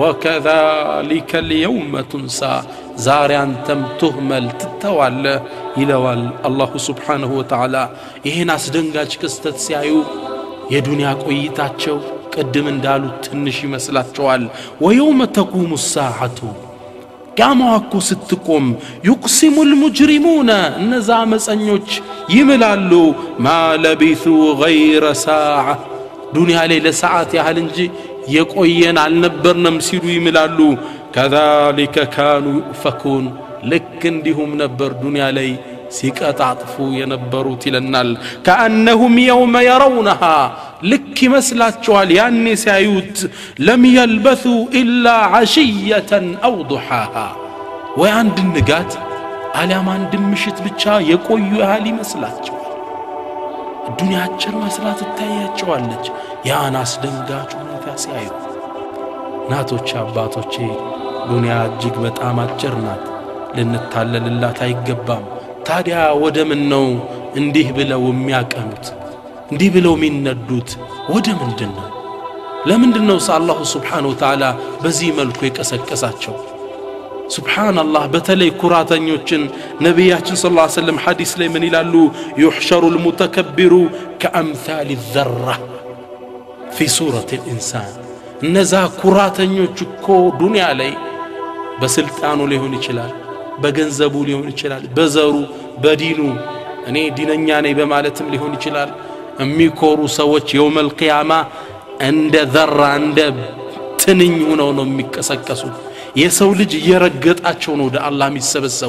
وكذلك اليوم تنسى زاري أنتم تهمل تتوال يلوال الله سبحانه وتعالى إيه ناس دنجاج كستت سيايو يدنيا قويتاتشو قدم اندالو تنشي مسلاتشوال ويوم تقوم الساعة قاموا اكو ستكم يقسم المجرمون نزامس انيوش يملالو ما لبثوا غير ساعة دنيا ليلة ساعات يا هلنجي يقوين على النبرنا مسيرو يملالو كذلك كانوا يؤفكون لكن ديهم نبر دنيا لي سيكات عطفو ينبروا تلنال كأنهم يوم يرونها لك مسلات شوال يعني سيوت لم يلبثوا إلا عشية أو ضحاها وعند النقات على ما عند مشت بتشا يقوي أهالي مسلات شوال الدنيا أجر مسلات التايات شوال لج يا ناس دنقات ونفا سيوت ناتوچ አባቶቼ ዱንያ እጅግ በጣም አጭር ናት ልንታለልላት አይገባም ታዲያ ወደ ምን ነው እንዲህ ብለው የሚያቀኑት እንዲህ ብለው የሚነዱት ወደ ምንድነው ለምንድነው አላህ Subhanahu Wa Ta'ala በዚህ መልኩ የቀሰቀሳቸው ሱብሃንአላህ በተለይ ኩራተኞችን ነብያችን ሰለላሁ ዐለይሂ ወሰለም ሐዲስ ላይ ምን ይላሉ يحشر المتكبر كأمثال الذرة في سورة الإنسان እነዛ ኩራተኞች እኮ ዱንያ ላይ በስልጣኑ ሊሆን ይችላል በገንዘቡ ሊሆን ይችላል በዘሩ በዲኑ እኔ ዲነኛ ነኝ በማለትም ሊሆን ይችላል የሚኮሩ ሰዎች የውመል ቂያማ እንደ ዘራ እንደ ትንኝ ሆነው ነው የሚቀሰቀሱ የሰው ልጅ እየረገጣቸው ነው ወደ አላህ የሚሰበሰቡ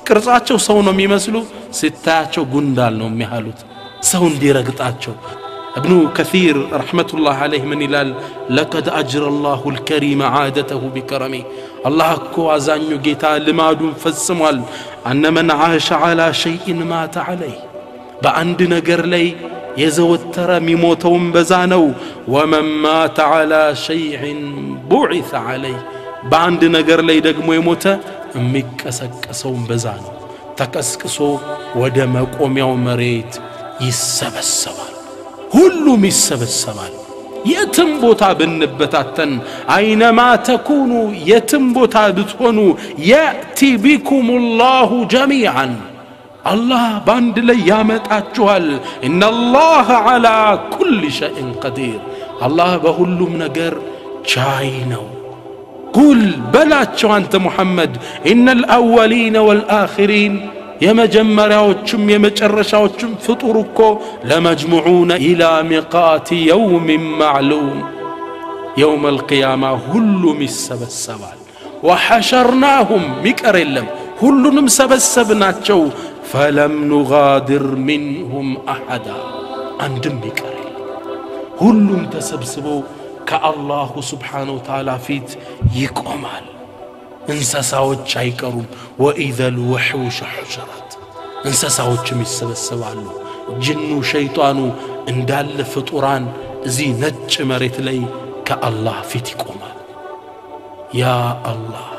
ቅርጻቸው ሰው ነው የሚመስሉ ስታያቸው ጉንዳል ነው የሚያሉት ሰው እንዲረግጣቸው ابن كثير رحمة الله عليه من إلال لقد أجرى الله الكريم عادته بكرمه الله أكو أزانيو جيتا لمادون فالسموال أن من عاش على شيء مات عليه بأند نقر لي يزوتر ميموتهم بزانو ومن مات على شيء بعث عليه بأند نقر لي دقمو يموت مكسكسون بزانو تكسكسو ودمك وميو مريت يسبسبال ሁሉም ይሰበሰባል የትም ቦታ ብንበታተን አይነማ ተኩኑ የትም ቦታ ብትሆኑ يأتي بكم الله جميعا الله ባንድ ላይ ያመጣችኋል ان الله على كل شيء قدير الله በሁሉም ነገር ቻይ ነው قل بلاچው አንተ محمد ان الاولين والاخرين የመጀመሪያዎችም የመጨረሻዎችም ፍጡር እኮ ለመጅሙዑነ ኢላ ሚቃት የውም ማዕሉም يوم القيامة ሁሉም ይሰበሰባል وحشرناهم ሚቀር የለም ሁሉንም ሰበሰብናቸው فلم نغادر منهم أحدا አንድም ሚቀር ሁሉም ተሰብስበው ከአላሁ ስብሓነሁ ወተዓላ ፊት ይቆማል እንስሳዎች አይቀሩም وإذا الوحوش حشرت እንስሳዎችም ይሰበሰባሉ ጅኑ ሸይጣኑ እንዳለ ፍጡራን እዚ ነጭ መሬት ላይ ከአላህ ፊት ይቆማል ያ አላህ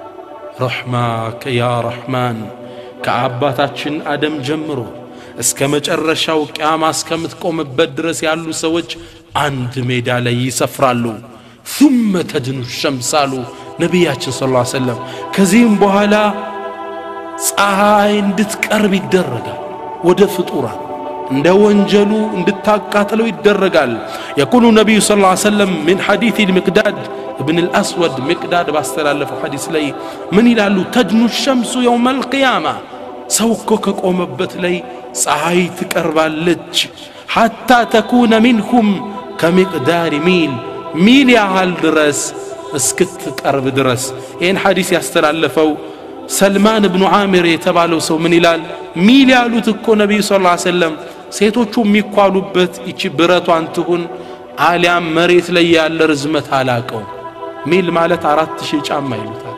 ረሕማከ ያ ረሕማን ከአባታችን አደም ጀምሮ እስከ መጨረሻው ቂያማ እስከምትቆምበት ድረስ ያሉ ሰዎች አንድ ሜዳ ላይ ይሰፍራሉ ثم تدنو الشمس አሉ ነብያችን ሰለላሁ ዐለይሂ ወሰለም ከዚህም በኋላ ፀሐይ እንድትቀርብ ይደረጋል ወደ ፍጡራን እንደ ወንጀሉ እንድታቃጥለው ይደረጋል يقول النبي صلى الله عليه وسلم من حديث المقداد ابن الأسود مقداد باستلالفው حديث ላይ ምን ይላሉ تدنو الشمس يوم القيامة ሰውኮ ከቆመበት ላይ ፀሐይ ትቀርባለች حتى تكون منكم كمقدار ሚል ያህል ድረስ እስክትቀርብ ድረስ ይሄን ሐዲስ ያስተላለፈው ሰልማን ኢብኑ ዓሚር የተባለው ሰው ምን ይላል ሚል ያሉት እኮ ነብዩ ሰለላሁ ዐለይሂ ወሰለም ሴቶቹ የሚኳሉበት እቺ ብረቷን ትሁን አሊያም መሬት ላይ ያለ ርዝመት አላቀው ሚል ማለት 4000 ጫማ ይሉታል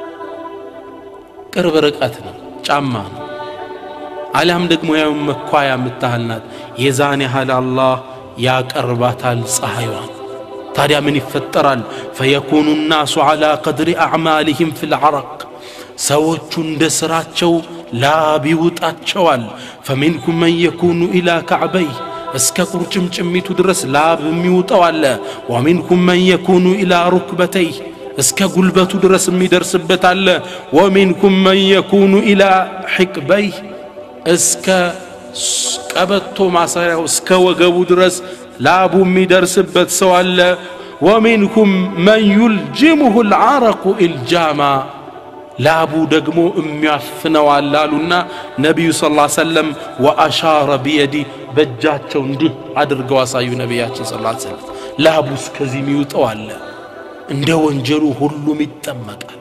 ቅርብ ርቀት ነው ጫማ ነው አሊያም ደግሞ ያው መኳያ ምታህልናት የዛኔ ያህል አላህ ያቀርባታል ፀሐይዋን ታዲያ ምን ይፈጠራል فيكون الناس على قدر اعمالهم في العرق ሰዎቹ እንደ ስራቸው ላብ ይውጣቸዋል فمنكم من يكون الى كعبيه እስከ ቁርጭምጭሚቱ ድረስ ላብ የሚውጣው አለ ومنكم من يكون الى ركبتيه እስከ ጉልበቱ ድረስ የሚደርስበት አለ ومنكم من يكون الى حقبيه እስከ ቀበቶ ማሰሪያው እስከ ወገቡ ድረስ ላቡ የሚደርስበት ሰው አለ ومنكم من يلجمه العرق الجاما ላቡ ደግሞ የሚያፍነው አላሉና ነብዩ ሰለላሁ ዐለይሂ ወሰለም واشار بيدي በእጃቸው እንዲህ አድርገው አሳዩ ነብያችን ሰለላሁ ዐለይሂ ወሰለም ላቡ እስከዚህ የሚውጣው አለ እንደ ወንጀሉ ሁሉም ይጠመቃል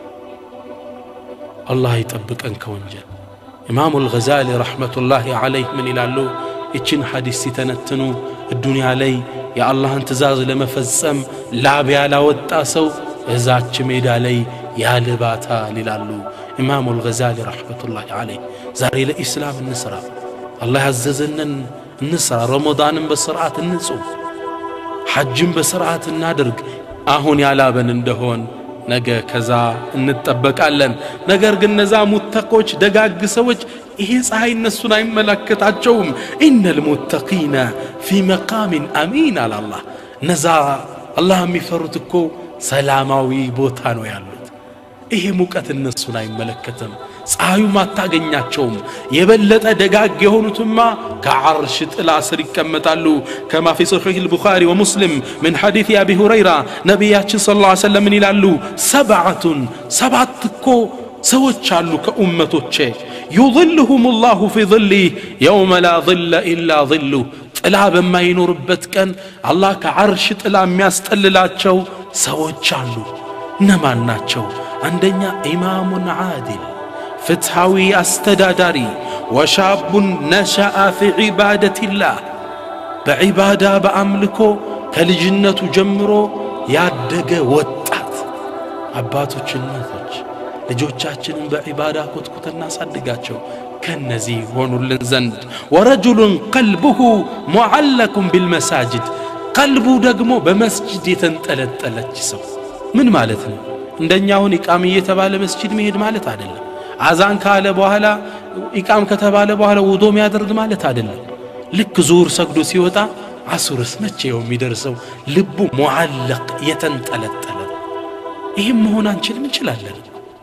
አላህ ይጠብቀን ከወንጀል ኢማሙ አልገዛሊ ረህመቱላሂ ዐለይሂ ምን ይላሉ እቺን ሐዲስ ሲተነትኑ الدنيا ላይ የአላህን ትእዛዝ ለመፈጸም ላብ ያላወጣ ሰው እዛች ሜዳ ላይ ያልባታ ይላሉ ኢማሙ አልገዛሊ ረህመቱላሂ ዐለይሂ ዛሬ ለኢስላም እንስራ አላህ ያዘዘንን እንስራ ረመዳንን በስርዓት እንጾም ሐጅን በስርዓት እናድርግ አሁን ያላበን እንደሆን ነገ ከዛ እንጠበቃለን ነገር ግን ነዛ ሙተቆች ደጋግ ሰዎች ይሄ ፀሐይ እነሱን አይመለከታቸውም ኢነል ሙተቂና في مقام امين على الله ነዛ አላህ የሚፈሩት እኮ ሰላማዊ ቦታ ነው ያሉት ይሄ ሙቀት እነሱን አይመለከትም ፀሐዩ ማታገኛቸውም የበለጠ ደጋግ የሆኑትማ ከዓርሽ ጥላ ስር ይቀመጣሉ كما في صحيح البخاري ومسلم من حديث ابي هريره ነብያችን ሰለላሁ ዐለይሂ ወሰለም ይላሉ ሰባት እኮ ሰዎች አሉ ከኡመቶቼ يظلهم الله في ظله يوم لا ظل الا ظله ጥላ በማይኖርበት ቀን አላህ ከዓርሽ ጥላ የሚያስጠልላቸው ሰዎች አሉ እነማን ናቸው አንደኛ ኢማሙን ዓዲል ፍትሃዊ አስተዳዳሪ وشاب نشأ في عبادة الله بعبادة بأملكو كالجنة جمرو ያደገ ወጣት አባቶች እናቶች ልጆቻችንን በዒባዳ ኮትኩተና ሳድጋቸው ከነዚህ ሆኑልን ዘንድ ورجل قلبه معلق بالمساجد ቀልቡ ደግሞ በመስጂድ የተንጠለጠለች ሰው ምን ማለት ነው እንደኛውን ኢቃም እየተባለ መስጂድ መሄድ ማለት አይደለም አዛን ካለ በኋላ ኢቃም ከተባለ በኋላ ውዶ የሚያደርግ ማለት አይደለም ልክ ዙር ሰግዶ ሲወጣ አሱርስ መቼው የሚደርሰው ልቡ ሙዓለቅ የተንጠለጠለ ይሄም መሆን አንችልም እንችላለን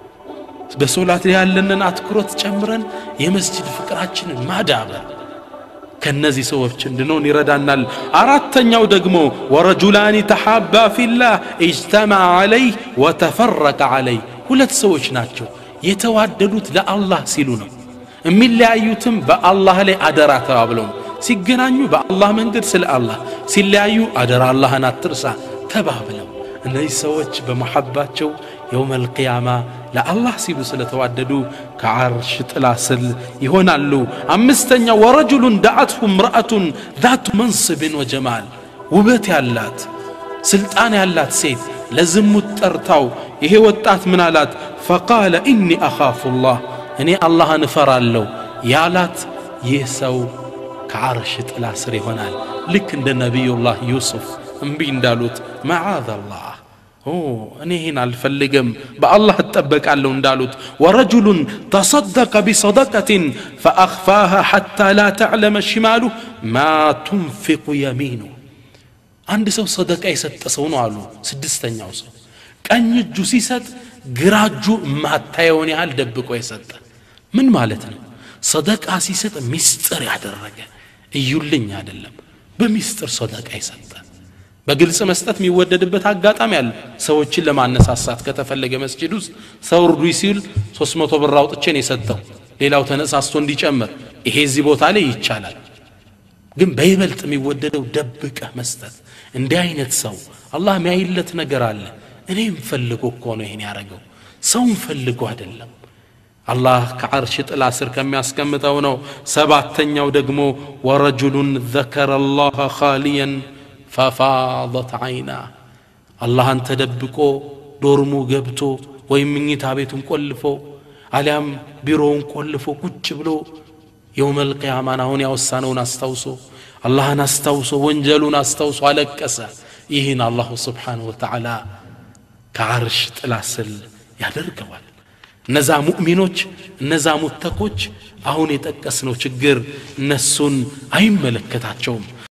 በሶላት ያለንን አትኩሮት ጨምረን የመስጂድ ፍቅራችንን ማዳበር ከነዚህ ሰዎች እንድንሆን ይረዳናል አራተኛው ደግሞ ወረጁላኒ ተሐባ ፊላህ اجتمع عليه وتفرق عليه ሁለት ሰዎች ናቸው የተዋደዱት ለአላህ ሲሉ ነው የሚለያዩትም በአላህ ላይ አደራ ተባብለው ሲገናኙ በአላህ መንገድ ስለ አላህ ሲለያዩ አደራ አላህን አትርሳ ተባብለው እነዚህ ሰዎች በመሐባቸው يوم القيامة ለአላህ ሲሉ ስለተዋደዱ ከዓርሽ ጥላ ስር ይሆናሉ አምስተኛ ورجل دعته امرأة ذات منصب وجمال ውበት ያላት ስልጣን ያላት ሴት ለዝሙት ጠርታው ይሄ ወጣት ምን አላት فقال إني أخاف الله እኔ አላህን እፈራለሁ ያላት ይህ ሰው ከዓርሽ ጥላ ስር ይሆናል ልክ እንደ ነብዩላህ ዩሱፍ እምቢ እንዳሉት معاذ الله እኔ ይሄን አልፈልግም በአላህ ተጠበቃለሁ እንዳሉት ورجل تصدق بصدقة فأخفاها حتى لا تعلم شماله ما تنفق يمينه አንድ ሰው ሰደቃ የሰጠ ሰው ነው አሉ ስድስተኛው ሰው ቀኝ እጁ ሲሰጥ ግራጁ ማታየውን ያህል ደብቆ የሰጠ ምን ማለት ነው ሰደቃ ሲሰጥ ሚስጥር ያደረገ እዩልኝ አይደለም በሚስጥር ሰደቃ ይሰጣ በግልጽ መስጠት የሚወደድበት አጋጣሚ አለ ሰዎችን ለማነሳሳት ከተፈለገ መስጂድ ውስጥ ሰው ርዱ ሲል 300 ብር አውጥቼ ነው የሰጠው ሌላው ተነሳስቶ እንዲጨምር ይሄ እዚህ ቦታ ላይ ይቻላል ግን በይበልጥ የሚወደደው ደብቀህ መስጠት እንዲህ አይነት ሰው አላህ የሚያይለት ነገር አለ እኔም ፈልጎ እኮ ነው ይሄን ያረጋው ሰውን ፈልጎ አይደለም አላህ ከዓርሽ ጥላ ስር ከሚያስቀምጠው ነው ሰባተኛው ደግሞ ወረጁሉን ذكر الله خاليا ففاضت عيناه አላህን ተደብቆ ዶርሙ ገብቶ ወይ ምኝታ ቤቱን ቆልፎ አሊያም ቢሮውን ቆልፎ ቁጭ ብሎ يوم القيامة አሁን ያወሳነውን አስታውሶ አላህን አስታውሶ ወንጀሉን አስታውሶ አለቀሰ ይህን አላህ Subhanahu Wa Ta'ala ከዓርሽ ጥላ ስር ያደርገዋል እነዛ ሙእሚኖች እነዛ ሙተቆች አሁን የጠቀስነው ችግር እነሱን አይመለከታቸውም